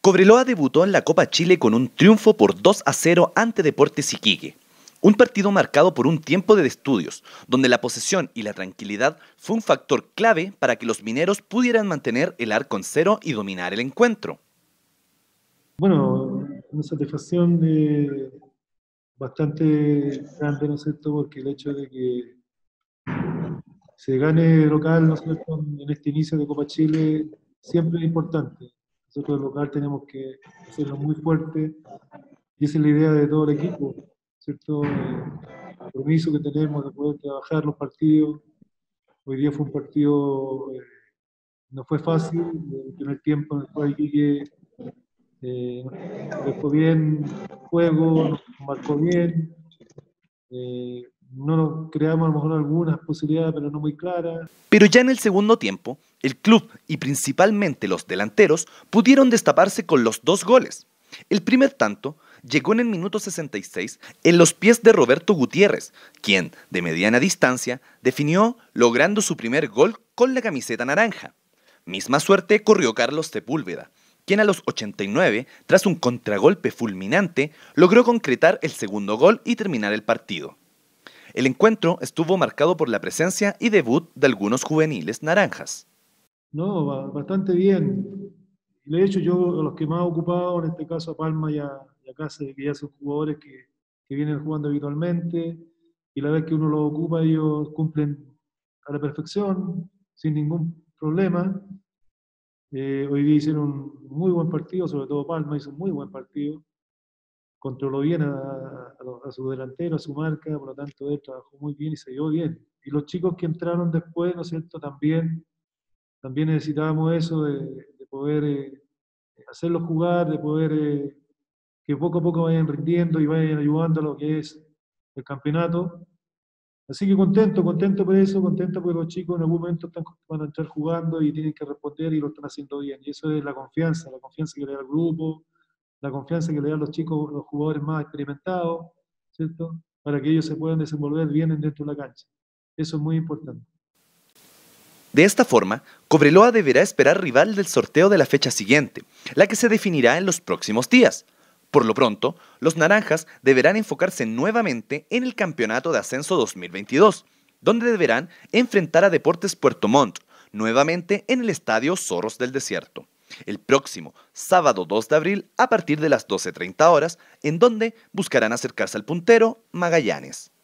Cobreloa debutó en la Copa Chile con un triunfo por 2-0 ante Deportes Iquique. Un partido marcado por un tiempo de estudios, donde la posesión y la tranquilidad fue un factor clave para que los mineros pudieran mantener el arco en cero y dominar el encuentro. Bueno, una satisfacción bastante grande, ¿no es cierto? Porque el hecho de que se gane local, ¿no es cierto?, en este inicio de Copa Chile siempre es importante. Nosotros de local tenemos que hacerlo muy fuerte y esa es la idea de todo el equipo, ¿cierto? El compromiso que tenemos de poder trabajar los partidos. Hoy día fue un partido, no fue fácil, el primer tiempo en el cual Iquique nos dejó bien juego, nos marcó bien, no nos creamos a lo mejor algunas posibilidades, pero no muy claras. Pero ya en el segundo tiempo, el club y principalmente los delanteros pudieron destaparse con los 2 goles. El primer tanto llegó en el minuto 66 en los pies de Roberto Gutiérrez, quien, de mediana distancia, definió logrando su primer gol con la camiseta naranja. Misma suerte corrió Carlos Sepúlveda, quien a los 89, tras un contragolpe fulminante, logró concretar el segundo gol y terminar el partido. El encuentro estuvo marcado por la presencia y debut de algunos juveniles naranjas. No, bastante bien. De hecho, yo a los que más he ocupado, en este caso a Palma y a Cáceres, que ya son jugadores que vienen jugando habitualmente, y la vez que uno los ocupa, ellos cumplen a la perfección, sin ningún problema. Hoy día hicieron un muy buen partido, sobre todo Palma hizo un muy buen partido. Controló bien a su delantero, a su marca, por lo tanto él trabajó muy bien y se dio bien. Y los chicos que entraron después, ¿no es cierto?, también necesitábamos eso de poder hacerlos jugar, de poder que poco a poco vayan rindiendo y vayan ayudando a lo que es el campeonato. Así que contento por eso, contento porque los chicos en algún momento van a entrar jugando y tienen que responder y lo están haciendo bien. Y eso es la confianza que le da el grupo, la confianza que le dan los chicos, los jugadores más experimentados, ¿cierto? Para que ellos se puedan desenvolver bien dentro de la cancha. Eso es muy importante. De esta forma, Cobreloa deberá esperar rival del sorteo de la fecha siguiente, la que se definirá en los próximos días. Por lo pronto, los naranjas deberán enfocarse nuevamente en el Campeonato de Ascenso 2022, donde deberán enfrentar a Deportes Puerto Montt, nuevamente en el Estadio Zorros del Desierto, el próximo sábado 2 de abril a partir de las 12:30 horas, en donde buscarán acercarse al puntero Magallanes.